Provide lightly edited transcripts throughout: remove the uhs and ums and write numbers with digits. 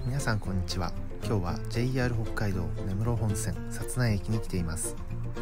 皆さんこんにちは。今日は JR 北海道根室本線薩内駅に来ています。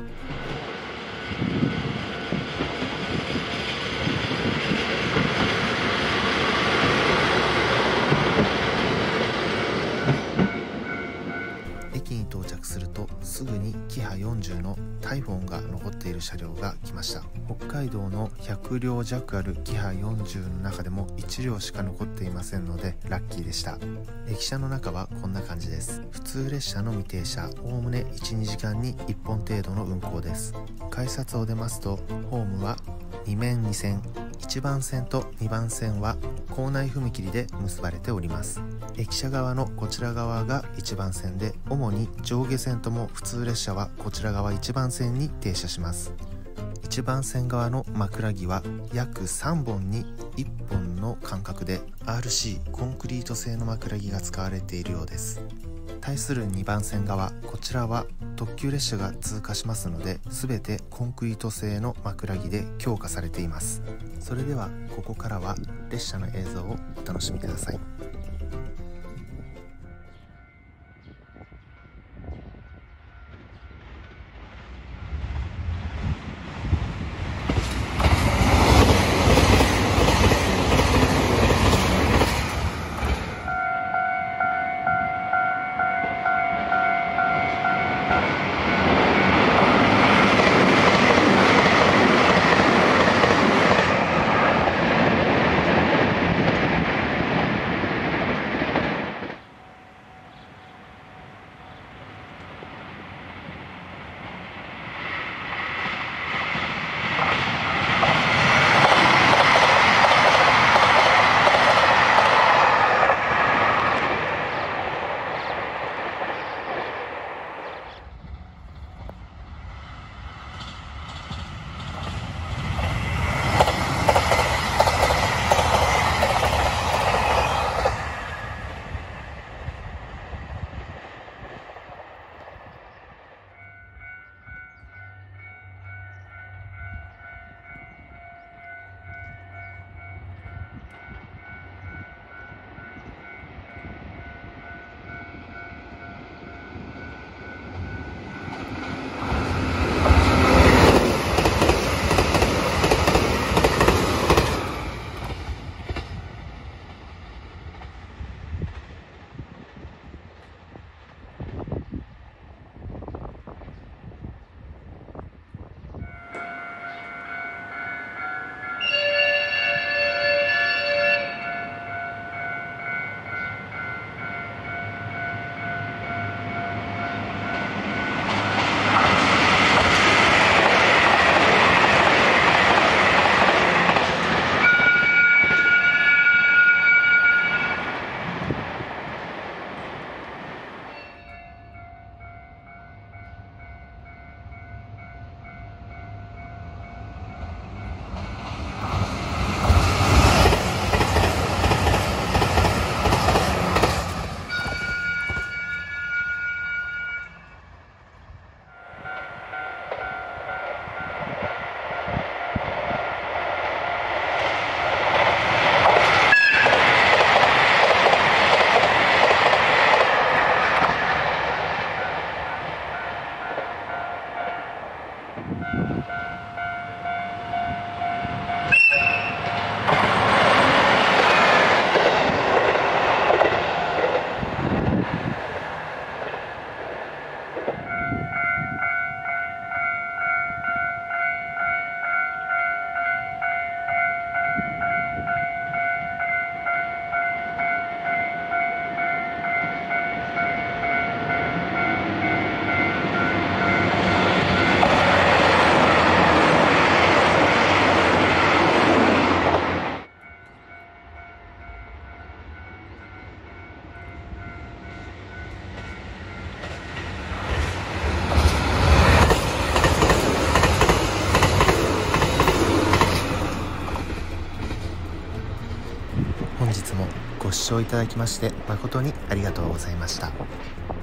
駅に到着するとすぐにキハ40のタイフォンが残っている車両が来ました。北海道の100両弱あるキハ40の中でも1両しか残っていませんのでラッキーでした。駅舎の中はこんな感じです。普通列車の未停車、おおむね 1,2 時間に1本程度の運行です。改札を出ますとホームは2面2線、1番線と2番線は構内踏切で結ばれております。駅舎側のこちら側が1番線で、主に上下線とも普通列車はこちら側1番線に停車します。1番線側の枕木は約3本に1本の間隔で RC コンクリート製の枕木が使われているようです。対する2番線側、こちらは特急列車が通過しますので全てコンクリート製の枕木で強化されています。それではここからは列車の映像をお楽しみください。本日もご視聴いただきまして誠にありがとうございました。